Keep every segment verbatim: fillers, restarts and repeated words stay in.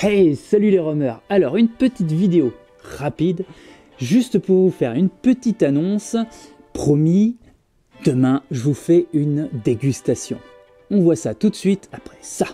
Hey, salut les romeurs! Alors, une petite vidéo rapide, juste pour vous faire une petite annonce. Promis, demain, je vous fais une dégustation. On voit ça tout de suite après ça.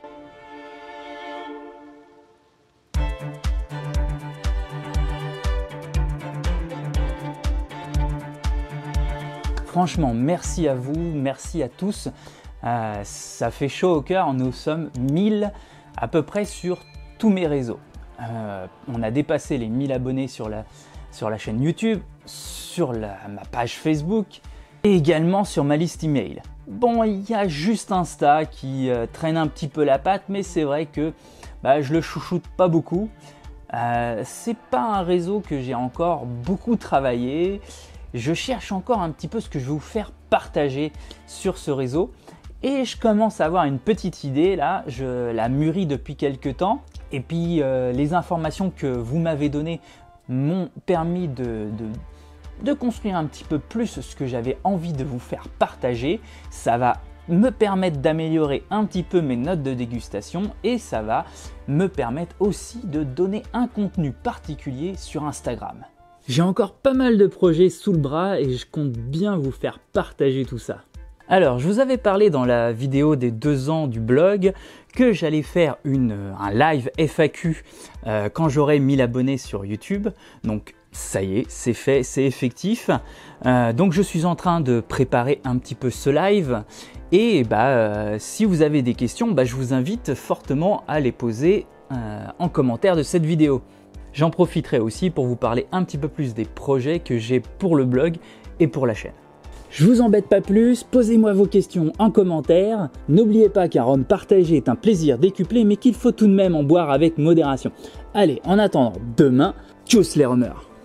Franchement, merci à vous, merci à tous. Euh, ça fait chaud au cœur, nous sommes mille à peu près sur tous mes réseaux. Euh, on a dépassé les mille abonnés sur la, sur la chaîne YouTube, sur la, ma page Facebook et également sur ma liste email. Bon, il y a juste Insta qui euh, traîne un petit peu la patte, mais c'est vrai que bah, je le chouchoute pas beaucoup. Euh, c'est pas un réseau que j'ai encore beaucoup travaillé. Je cherche encore un petit peu ce que je vais vous faire partager sur ce réseau. Et je commence à avoir une petite idée là, je la mûris depuis quelques temps. Et puis euh, les informations que vous m'avez données m'ont permis de, de, de construire un petit peu plus ce que j'avais envie de vous faire partager. Ça va me permettre d'améliorer un petit peu mes notes de dégustation et ça va me permettre aussi de donner un contenu particulier sur Instagram. J'ai encore pas mal de projets sous le bras et je compte bien vous faire partager tout ça. Alors, je vous avais parlé dans la vidéo des deux ans du blog que j'allais faire une, un live F A Q euh, quand j'aurai mille abonnés sur YouTube. Donc, ça y est, c'est fait, c'est effectif. Euh, donc, je suis en train de préparer un petit peu ce live. Et bah, euh, si vous avez des questions, bah, je vous invite fortement à les poser euh, en commentaire de cette vidéo. J'en profiterai aussi pour vous parler un petit peu plus des projets que j'ai pour le blog et pour la chaîne. Je vous embête pas plus, posez-moi vos questions en commentaire. N'oubliez pas qu'un rhum partagé est un plaisir décuplé, mais qu'il faut tout de même en boire avec modération. Allez, en attendant demain, tchuss les romeurs!